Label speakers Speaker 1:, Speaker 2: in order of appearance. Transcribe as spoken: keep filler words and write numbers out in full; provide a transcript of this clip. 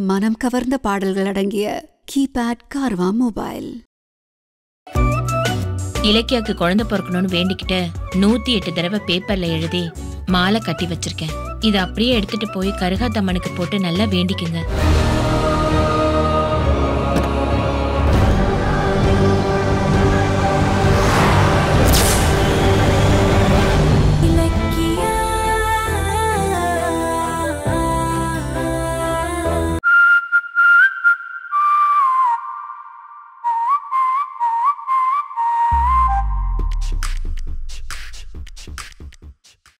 Speaker 1: மனம் கவர்ந்த பாடல்கள் அடங்கிய கீபேட் கார்வா மொபைல்.
Speaker 2: இலக்கியாக்கு குழந்தை பிறக்கணும்னு வேண்டிக்கிட்டு நூத்தி எட்டு தடவை பேப்பர்ல எழுதி மாலை கட்டி வச்சிருக்கேன். இதை அப்படியே எடுத்துட்டு போய் கருகாத்தம்மனுக்கு போட்டு நல்லா வேண்டிக்குங்க.